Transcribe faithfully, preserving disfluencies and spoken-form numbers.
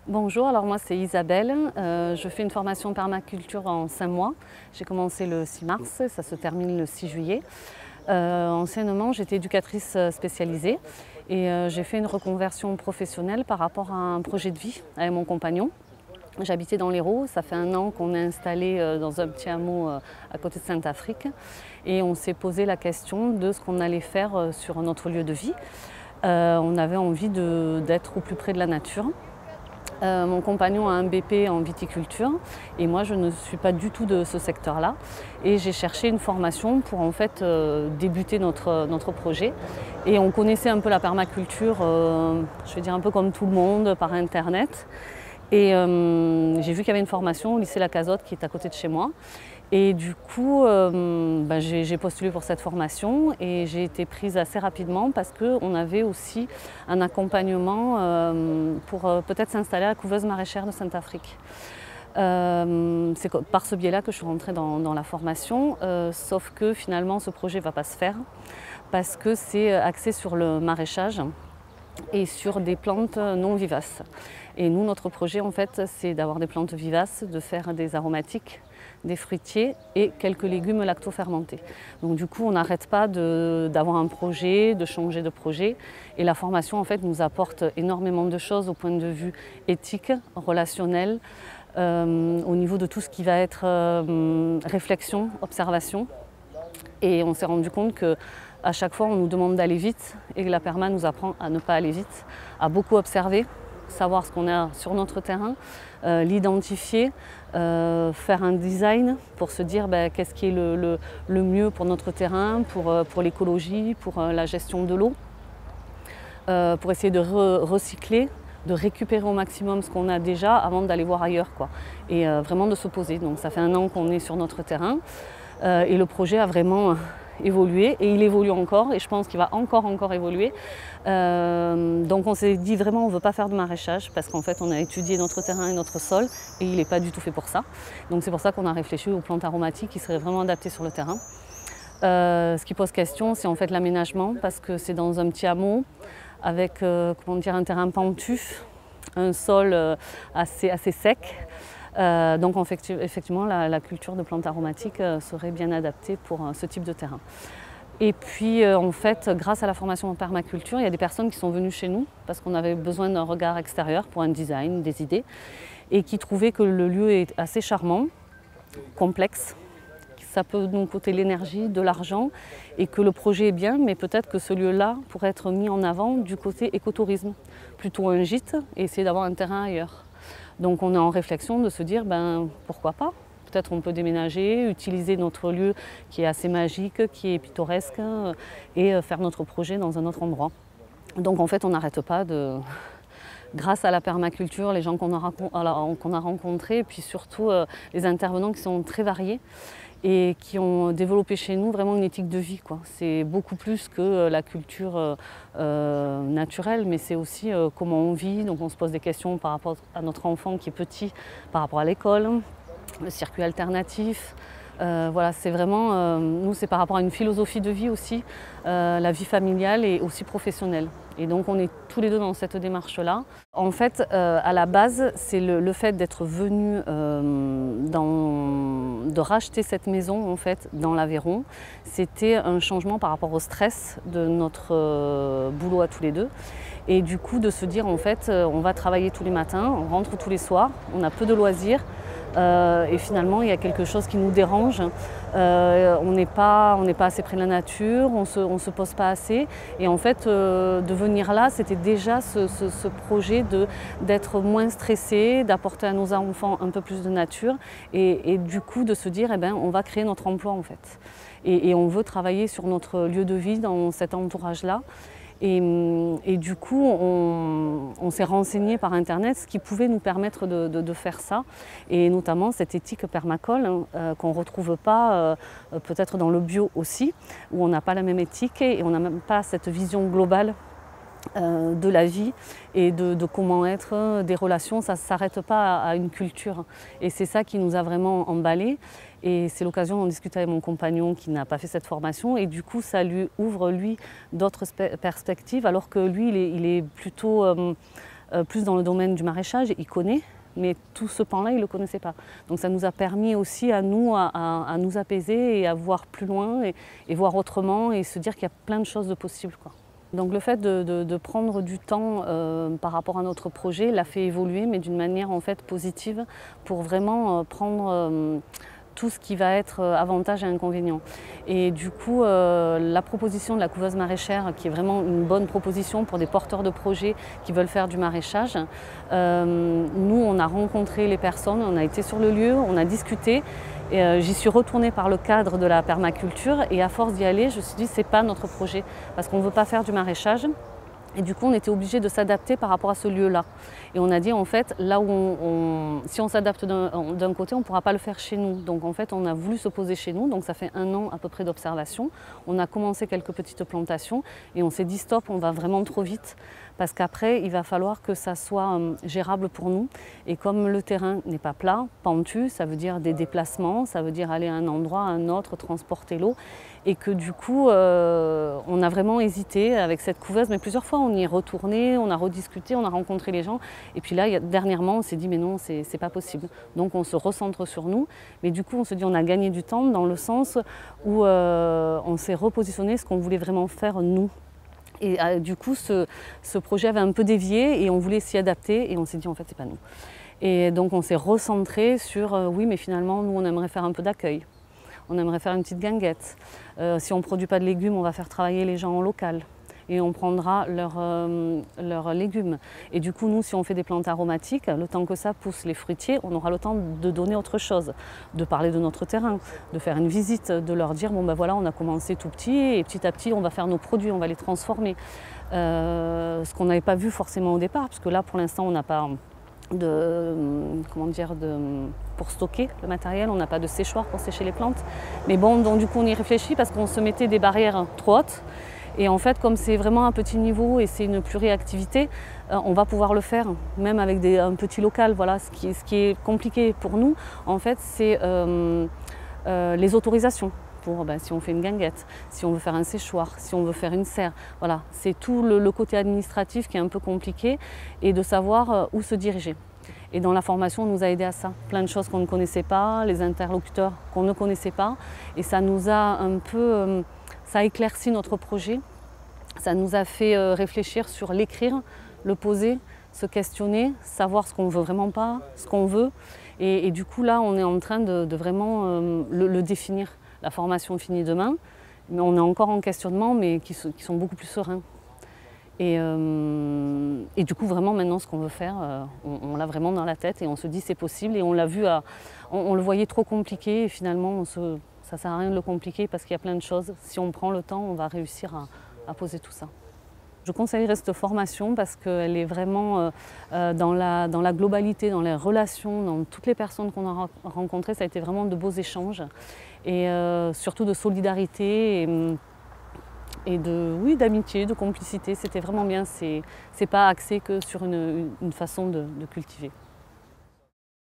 Bonjour, alors moi c'est Isabelle, euh, je fais une formation permaculture en cinq mois. J'ai commencé le six mars, ça se termine le six juillet. Euh, anciennement j'étais éducatrice spécialisée et euh, j'ai fait une reconversion professionnelle par rapport à un projet de vie avec mon compagnon. J'habitais dans l'Hérault, ça fait un an qu'on est installé euh, dans un petit hameau euh, à côté de Saint-Afrique et on s'est posé la question de ce qu'on allait faire euh, sur notre lieu de vie. Euh, on avait envie d'être au plus près de la nature. Euh, mon compagnon a un B P en viticulture et moi je ne suis pas du tout de ce secteur-là et j'ai cherché une formation pour en fait euh, débuter notre, notre projet et on connaissait un peu la permaculture, euh, je vais dire un peu comme tout le monde par internet et euh, j'ai vu qu'il y avait une formation au lycée La Cazotte qui est à côté de chez moi. Et du coup, euh, bah, j'ai postulé pour cette formation et j'ai été prise assez rapidement parce qu'on avait aussi un accompagnement euh, pour euh, peut-être s'installer à la couveuse maraîchère de Saint-Afrique. Euh, c'est par ce biais-là que je suis rentrée dans, dans la formation, euh, sauf que finalement ce projet ne va pas se faire parce que c'est axé sur le maraîchage et sur des plantes non vivaces. Et nous, notre projet, en fait, c'est d'avoir des plantes vivaces, de faire des aromatiques, des fruitiers et quelques légumes lactofermentés. Donc du coup, on n'arrête pas d'avoir un projet, de changer de projet. Et la formation, en fait, nous apporte énormément de choses au point de vue éthique, relationnel, euh, au niveau de tout ce qui va être euh, réflexion, observation. Et on s'est rendu compte que à chaque fois, on nous demande d'aller vite et que la perma nous apprend à ne pas aller vite, à beaucoup observer, savoir ce qu'on a sur notre terrain, euh, l'identifier, euh, faire un design pour se dire ben, qu'est-ce qui est le, le, le mieux pour notre terrain, pour, pour l'écologie, pour euh, la gestion de l'eau, euh, pour essayer de re recycler, de récupérer au maximum ce qu'on a déjà avant d'aller voir ailleurs, quoi. Et euh, vraiment de se poser. Donc ça fait un an qu'on est sur notre terrain euh, et le projet a vraiment évolué et il évolue encore et je pense qu'il va encore encore évoluer. Euh, donc on s'est dit vraiment on ne veut pas faire de maraîchage parce qu'en fait on a étudié notre terrain et notre sol et il n'est pas du tout fait pour ça. Donc c'est pour ça qu'on a réfléchi aux plantes aromatiques qui seraient vraiment adaptées sur le terrain. Euh, ce qui pose question c'est en fait l'aménagement parce que c'est dans un petit hameau avec euh, comment dire, un terrain pentu, un sol euh, assez, assez sec. Euh, donc effectivement, la, la culture de plantes aromatiques euh, serait bien adaptée pour euh, ce type de terrain. Et puis euh, en fait, grâce à la formation en permaculture, il y a des personnes qui sont venues chez nous parce qu'on avait besoin d'un regard extérieur pour un design, des idées, et qui trouvaient que le lieu est assez charmant, complexe. Ça peut nous coûter l'énergie, de l'argent, et que le projet est bien, mais peut-être que ce lieu-là pourrait être mis en avant du côté écotourisme, plutôt un gîte et essayer d'avoir un terrain ailleurs. Donc on est en réflexion de se dire, ben, pourquoi pas? Peut-être on peut déménager, utiliser notre lieu qui est assez magique, qui est pittoresque, et faire notre projet dans un autre endroit. Donc en fait on n'arrête pas de... Grâce à la permaculture, les gens qu'on a, qu'on a rencontrés, et puis surtout euh, les intervenants qui sont très variés et qui ont développé chez nous vraiment une éthique de vie. C'est beaucoup plus que la culture euh, naturelle, mais c'est aussi euh, comment on vit. Donc on se pose des questions par rapport à notre enfant qui est petit, par rapport à l'école, le circuit alternatif. Euh, voilà, c'est vraiment, euh, nous c'est par rapport à une philosophie de vie aussi, euh, la vie familiale et aussi professionnelle. Et donc on est tous les deux dans cette démarche-là. En fait, euh, à la base, c'est le, le fait d'être venu, euh, dans, de racheter cette maison en fait, dans l'Aveyron. C'était un changement par rapport au stress de notre euh, boulot à tous les deux. Et du coup de se dire en fait, on va travailler tous les matins, on rentre tous les soirs, on a peu de loisirs. Euh, et finalement, il y a quelque chose qui nous dérange. Euh, on n'est pas, on n'est pas assez près de la nature, on se, on se pose pas assez. Et en fait, euh, de venir là, c'était déjà ce, ce, ce projet d'être moins stressé, d'apporter à nos enfants un peu plus de nature, et, et du coup de se dire, eh ben, on va créer notre emploi en fait. Et, et on veut travailler sur notre lieu de vie dans cet entourage-là. Et, et du coup, on, on s'est renseigné par Internet ce qui pouvait nous permettre de, de, de faire ça, et notamment cette éthique permacole hein, euh, qu'on ne retrouve pas euh, peut-être dans le bio aussi, où on n'a pas la même éthique et on n'a même pas cette vision globale Euh, de la vie et de, de comment être, des relations, ça ne s'arrête pas à, à une culture. Et c'est ça qui nous a vraiment emballés. Et c'est l'occasion d'en discuter avec mon compagnon qui n'a pas fait cette formation. Et du coup, ça lui ouvre, lui, d'autres perspectives, alors que lui, il est, il est plutôt... Euh, euh, plus dans le domaine du maraîchage, il connaît, mais tout ce pan-là, il ne le connaissait pas. Donc ça nous a permis aussi à nous à, à, à nous apaiser et à voir plus loin et, et voir autrement et se dire qu'il y a plein de choses de possibles, quoi. Donc le fait de, de, de prendre du temps euh, par rapport à notre projet l'a fait évoluer, mais d'une manière en fait positive, pour vraiment euh, prendre euh, tout ce qui va être avantage et inconvénient. Et du coup, euh, la proposition de la couveuse maraîchère, qui est vraiment une bonne proposition pour des porteurs de projets qui veulent faire du maraîchage, euh, nous on a rencontré les personnes, on a été sur le lieu, on a discuté. Euh, J'y suis retournée par le cadre de la permaculture et à force d'y aller, je me suis dit c'est pas notre projet parce qu'on ne veut pas faire du maraîchage. Et du coup, on était obligé de s'adapter par rapport à ce lieu-là. Et on a dit, en fait, là où on, on, si on s'adapte d'un côté, on ne pourra pas le faire chez nous. Donc, en fait, on a voulu se poser chez nous. Donc, ça fait un an à peu près d'observation. On a commencé quelques petites plantations et on s'est dit, stop, on va vraiment trop vite. Parce qu'après, il va falloir que ça soit euh, gérable pour nous. Et comme le terrain n'est pas plat, pentu, ça veut dire des déplacements, ça veut dire aller à un endroit, à un autre, transporter l'eau. Et que du coup, euh, on a vraiment hésité avec cette couveuse, mais plusieurs fois on y est retourné, on a rediscuté, on a rencontré les gens. Et puis là, y a, dernièrement, on s'est dit, mais non, c'est pas possible. Donc on se recentre sur nous. Mais du coup, on se dit, on a gagné du temps dans le sens où euh, on s'est repositionné ce qu'on voulait vraiment faire nous. Et euh, du coup, ce, ce projet avait un peu dévié et on voulait s'y adapter et on s'est dit, en fait, c'est pas nous. Et donc on s'est recentré sur, euh, oui, mais finalement, nous, on aimerait faire un peu d'accueil. On aimerait faire une petite guinguette. Euh, si on ne produit pas de légumes, on va faire travailler les gens en local. Et on prendra leurs euh, leurs légumes. Et du coup, nous, si on fait des plantes aromatiques, le temps que ça pousse les fruitiers, on aura le temps de donner autre chose, de parler de notre terrain, de faire une visite, de leur dire, bon ben voilà, on a commencé tout petit et petit à petit, on va faire nos produits, on va les transformer. Euh, ce qu'on n'avait pas vu forcément au départ, parce que là, pour l'instant, on n'a pas de, comment dire, de, pour stocker le matériel, on n'a pas de séchoir pour sécher les plantes. Mais bon, donc du coup, on y réfléchit parce qu'on se mettait des barrières trop hautes. Et en fait, comme c'est vraiment un petit niveau et c'est une pluriactivité, euh, on va pouvoir le faire, même avec des, un petit local. Voilà, ce qui, ce qui est compliqué pour nous, en fait, c'est euh, euh, les autorisations. Pour, ben, si on fait une guinguette, si on veut faire un séchoir, si on veut faire une serre. Voilà, c'est tout le, le côté administratif qui est un peu compliqué et de savoir euh, où se diriger. Et dans la formation, on nous a aidé à ça. Plein de choses qu'on ne connaissait pas, les interlocuteurs qu'on ne connaissait pas. Et ça nous a un peu, euh, ça a éclairci notre projet. Ça nous a fait euh, réfléchir sur l'écrire, le poser, se questionner, savoir ce qu'on ne veut vraiment pas, ce qu'on veut. Et, et du coup, là, on est en train de, de vraiment euh, le, le définir. La formation finit demain, mais on est encore en questionnement, mais qui, qui sont beaucoup plus sereins. Et, euh, et du coup, vraiment, maintenant, ce qu'on veut faire, euh, on, on l'a vraiment dans la tête et on se dit c'est possible. Et on l'a vu, à, on, on le voyait trop compliqué et finalement, on se, ça ne sert à rien de le compliquer parce qu'il y a plein de choses. Si on prend le temps, on va réussir à, à poser tout ça. Je conseillerais cette formation parce qu'elle est vraiment euh, dans, la, dans la globalité, dans les relations, dans toutes les personnes qu'on a rencontrées. Ça a été vraiment de beaux échanges et euh, surtout de solidarité et, et de, oui, d'amitié, de complicité. C'était vraiment bien. C'est pas axé que sur une, une façon de, de cultiver.